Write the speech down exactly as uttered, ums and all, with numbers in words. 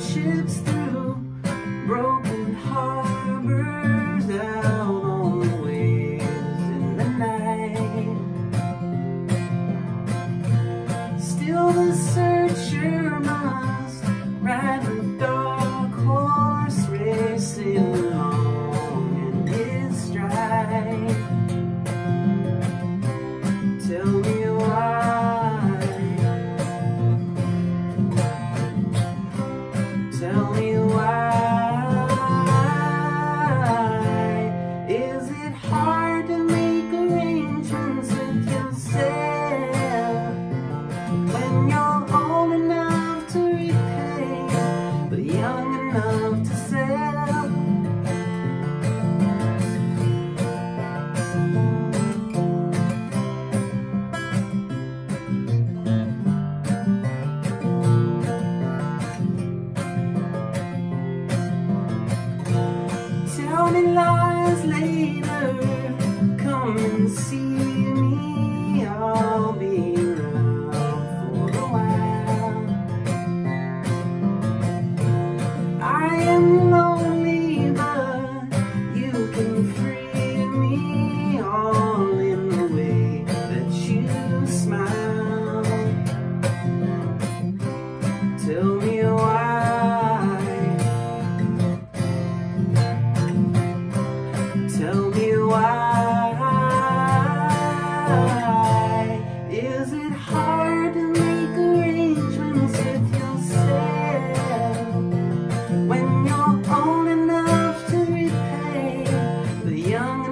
ships through broken harbors, out on the waves in the night. Still the searcher must ride the dark horse, racing along in his stride. Tell me why, tell me why, is it hard to make arrangements with yourself when you're old enough to repay, but young enough to sell? Tell me lies later, come and see me, I'll be around for a while. I am lonely, but you can free me, all in the way that you smile. Tell me why, tell me why, is it hard to make arrangements with yourself when you're old enough to repay, but young